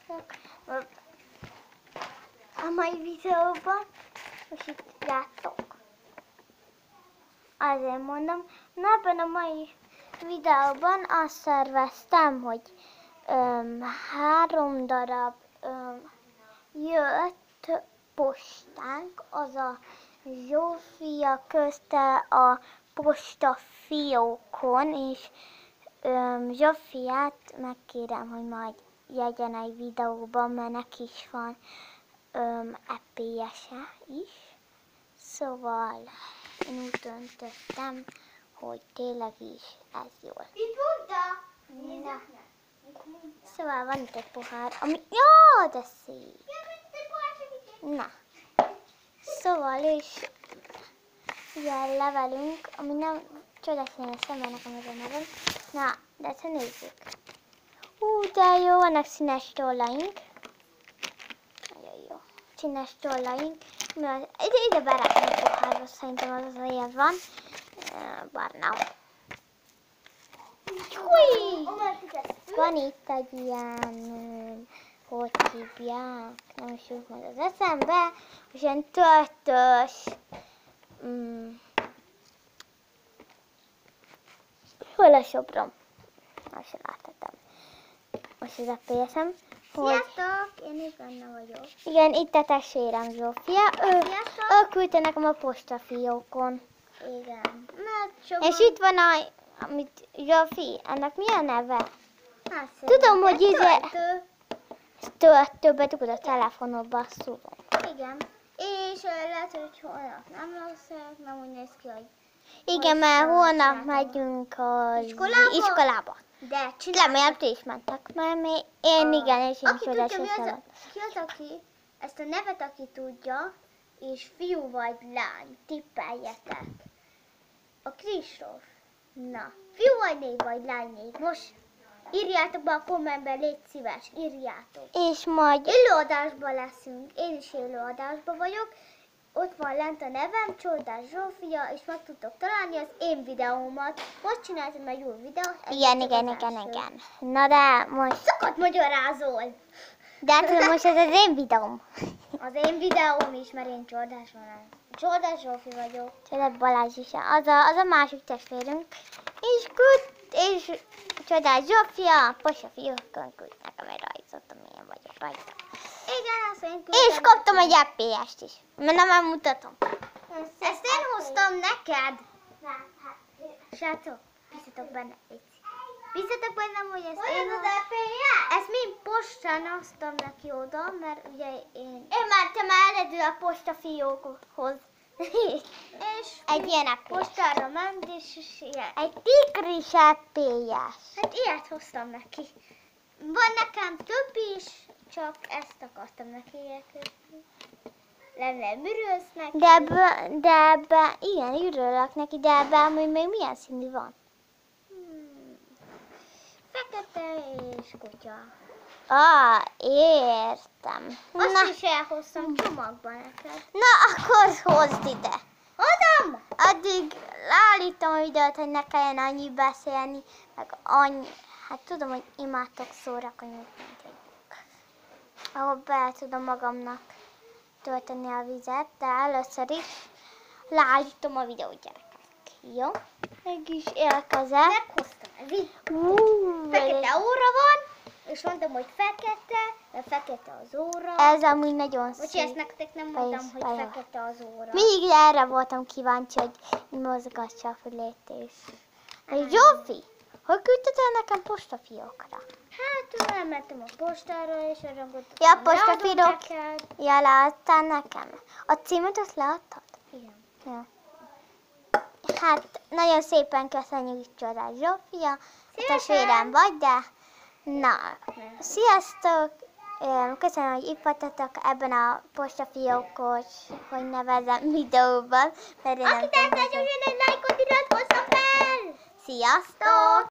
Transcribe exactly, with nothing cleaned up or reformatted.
A mai videóban, most itt láttok. Azért mondom, na ebben a mai videóban azt szerveztem, hogy öm, három darab öm, jött postánk, az a Zsófia közte a postafiókon, és öm, Zsófiát megkérem, hogy majd jegyen egy videóban, mert neki is van öm, é pé es-e is. Szóval én úgy döntöttem, hogy tényleg is ez jól. Mit mondta? Szóval van itt egy pohár, ami... Jó, de szép! Na. Szóval is ilyen levelünk, ami nem csodaszínes szem, mert nekem ez a nevem. Na, de ezt nézzük. Hú, de jó, vannak színes tollaink. Nagyon jó. Színes tollaink. Ide, ide berákom a pohárba, szerintem az az ilyen van. Barna. Húj! Van itt egy ilyen, hogy hívják, nem is jut majd az eszembe, és ilyen töltös, mm, hol a soprom? Most sem láthatom. Most az é pé es-em. Sziasztok, én is benne vagyok. Igen, itt a testvérem Zsófia, ő, ő küldte nekem a postafiókon. Igen. Na, És itt van a, amit Zsófi, ennek mi a neve? Hát, Tudom, hogy ez íze... töltő. Töltőbe dugod a telefonodba, szúrom. Igen. És ö, lehet, hogy holnap nem lesz, nem úgy néz ki, hogy... Igen, mert holnap megyünk az Iskolába? iskolába. De csinálj. Remélem, ti is mentek, mert mi, én igen, és én Aki tudja, is mi az, a, összevet. ki az, aki ezt a nevet, aki tudja, és fiú vagy lány, tippeljetek. A Kristóf. Na, fiú vagy név vagy lány név. Most írjátok be a kommentben, légy szíves, írjátok. És majd, Élőadásban leszünk, én is élőadásban vagyok. Ott van lent a nevem, Csodás Zsófia, és meg tudtok találni az én videómat. Most csináltam egy új videót. ez igen, az igen, az igen, első. igen. Na de most, Sokat magyarázol! de hát most ez az én videóm. Az én videóm is, mert én Csodás van. Csodás Zsófi vagyok. Csodás Balázs is, az a, az a másik testvérünk. És küld, és Csodás Zsófia, postafiókon küld nekem egy rajzot, amilyen vagyok rajta. Igen, azt én És kaptam egy é pé es-t is, mert nem elmutatom. Ezt én hoztam neked. Srácok, bízzatok benne, légy. Bízzatok bennem, hogy ezt én hoztam. Ezt mind postán hoztam neki oda, mert ugye én... Én mentem eredő a postafiókhoz. És Egy ilyen é pé es. postára ment, és, és ilyen. Egy tigris é pé es. Hát ilyet hoztam neki. Van nekem több is, csak ezt akartam neki elküldeni. Lenne mürősz neki. De ebben, de ebben, igen, ürülök neki, de ebben amúgy még milyen színű van? Hmm. Fekete és kutya. Ah, értem. Azt Na, is elhoztam csomagban neked. na, akkor hozd ide. Hozom! Addig leállítom a videót, hogy ne kelljen annyi beszélni, meg annyi, hát tudom, hogy imádtok szórakozni, mint egyik. Ahol be tudom magamnak tölteni a vizet, de először is leállítom a videót, gyerekek. Jó? Meg is érkezett. Meghoztam. Ez így Ú, fekete óra van, és mondtam, hogy fekete, mert fekete az óra. ez amúgy nagyon Bocsi, szép. ezt nektek nem mondtam, Fejsz, hogy fejsz. fekete az óra. Mindig erre voltam kíváncsi, hogy mozgassa a fülét és... Zsófi, hogy küldted el nekem postafiókra? Hát, elmentem a postára, és arra gondoltam, Ja, hogy postafiók. leadom neked. Ja, leadtál nekem. A címet azt leadtad? Igen. Ja. Hát, nagyon szépen köszönjük, Csodás Zsófia. A testvérem vagy, de... Na, sziasztok! Öm, Köszönöm, hogy itt voltatok ebben a postafiókos, hogy nevezem, videóban. Mert én nem Aki tudom, tetszett, hogy- egy lájkot iratkozza fel! Sziasztok!